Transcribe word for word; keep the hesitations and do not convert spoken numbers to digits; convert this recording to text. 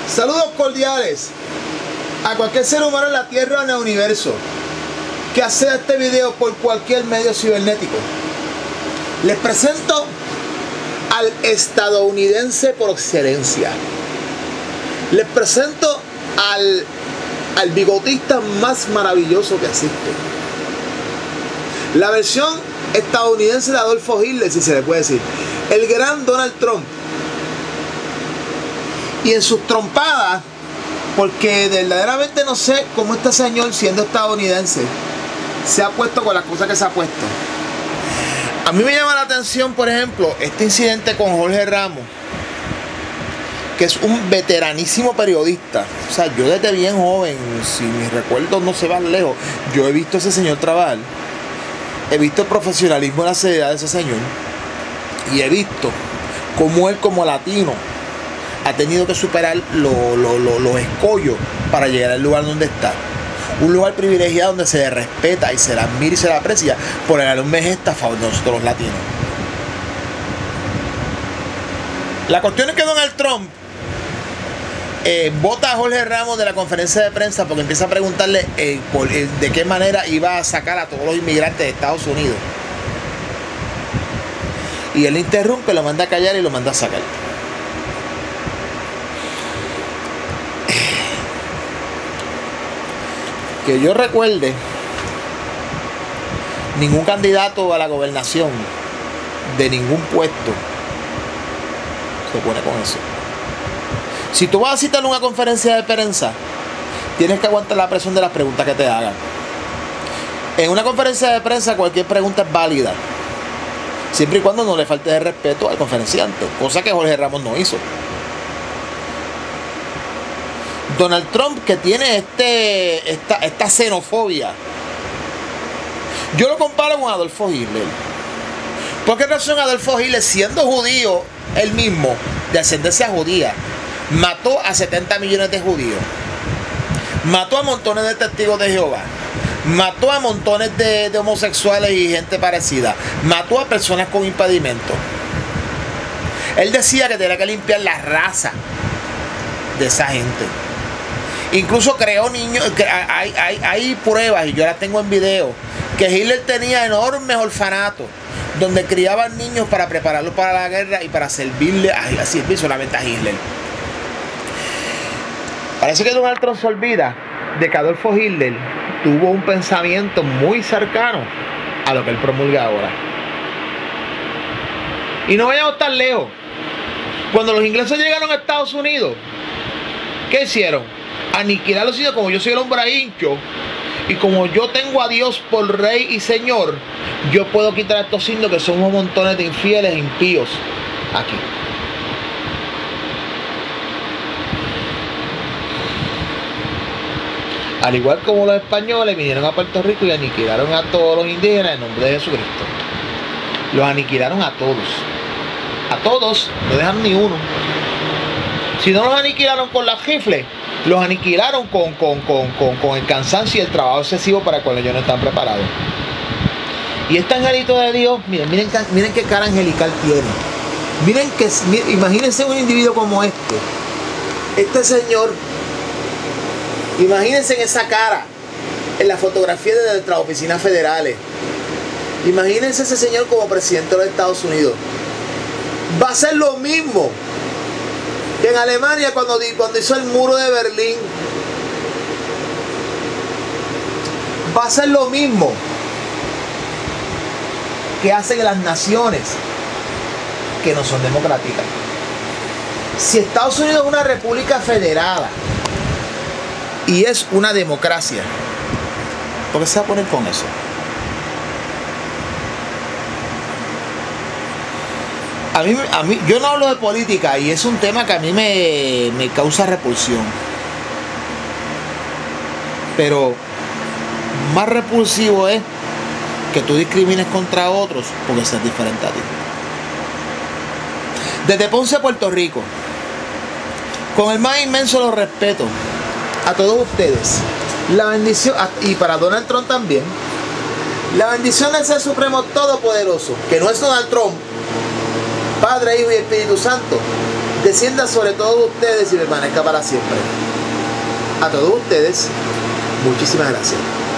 Saludos cordiales a cualquier ser humano en la Tierra o en el universo que acceda a este video por cualquier medio cibernético. Les presento al estadounidense por excelencia. Les presento al, al bigotista más maravilloso que existe. La versión estadounidense de Adolfo Hitler, si se le puede decir. El gran Donald Trump. Y en sus trompadas, porque verdaderamente no sé cómo este señor, siendo estadounidense, se ha puesto con las cosas que se ha puesto. A mí me llama la atención, por ejemplo, este incidente con Jorge Ramos, que es un veteranísimo periodista. O sea, yo desde bien joven, si mis recuerdos no se van lejos, yo he visto a ese señor trabajar. He visto el profesionalismo y la seriedad de ese señor. Y he visto cómo él, como latino, ha tenido que superar lo, lo, lo, los escollos para llegar al lugar donde está. Un lugar privilegiado donde se le respeta y se le admira y se le aprecia por el enorme gesto a favor de nosotros los latinos. La cuestión es que Donald Trump eh, vota a Jorge Ramos de la conferencia de prensa porque empieza a preguntarle eh, por, eh, de qué manera iba a sacar a todos los inmigrantes de Estados Unidos. Y él interrumpe, lo manda a callar y lo manda a sacar. Que yo recuerde, ningún candidato a la gobernación de ningún puesto se pone con eso. Si tú vas a citar una conferencia de prensa, tienes que aguantar la presión de las preguntas que te hagan. En una conferencia de prensa cualquier pregunta es válida, siempre y cuando no le falte de respeto al conferenciante, cosa que Jorge Ramos no hizo. Donald Trump, que tiene este, esta, esta xenofobia, yo lo comparo con Adolfo Hitler. ¿Por qué razón Adolfo Hitler, siendo judío él mismo, de ascendencia judía, mató a setenta millones de judíos? Mató a montones de testigos de Jehová. Mató a montones de, de homosexuales y gente parecida. Mató a personas con impedimentos. Él decía que tenía que limpiar la raza de esa gente. Incluso creó niños, hay, hay, hay pruebas, y yo las tengo en video, que Hitler tenía enormes orfanatos donde criaban niños para prepararlos para la guerra y para servirle a, a servir solamente a Hitler. Parece que Donald Trump se olvida de que Adolfo Hitler tuvo un pensamiento muy cercano a lo que él promulga ahora. Y no vayamos tan lejos. Cuando los ingleses llegaron a Estados Unidos, ¿qué hicieron? Aniquilar los signos. Como yo soy el hombre hincho y como yo tengo a Dios por rey y señor, yo puedo quitar estos signos que son unos montones de infieles e impíos aquí. Al igual como los españoles vinieron a Puerto Rico y aniquilaron a todos los indígenas en nombre de Jesucristo. Los aniquilaron a todos. A todos, no dejan ni uno. Si no los aniquilaron con las rifles, los aniquilaron con, con, con, con, con el cansancio y el trabajo excesivo para el cual ellos no están preparados. Y este angelito de Dios, miren, miren, miren qué cara angelical tiene. Miren que, miren, imagínense un individuo como este. Este señor, imagínense en esa cara, en la fotografía de nuestras oficinas federales. Imagínense ese señor como presidente de los Estados Unidos. Va a ser lo mismo que en Alemania cuando, cuando hizo el muro de Berlín. Va a ser lo mismo que hacen las naciones que no son democráticas. Si Estados Unidos es una república federada y es una democracia, ¿por qué se va a poner con eso? A mí, a mí, yo no hablo de política y es un tema que a mí me, me causa repulsión. Pero más repulsivo es que tú discrimines contra otros porque seas diferente a ti. Desde Ponce, Puerto Rico, con el más inmenso de los respetos a todos ustedes, la bendición, y para Donald Trump también, la bendición del Ser Supremo Todopoderoso, que no es Donald Trump, Padre, Hijo y Espíritu Santo, descienda sobre todos ustedes y permanezca para siempre. A todos ustedes, muchísimas gracias.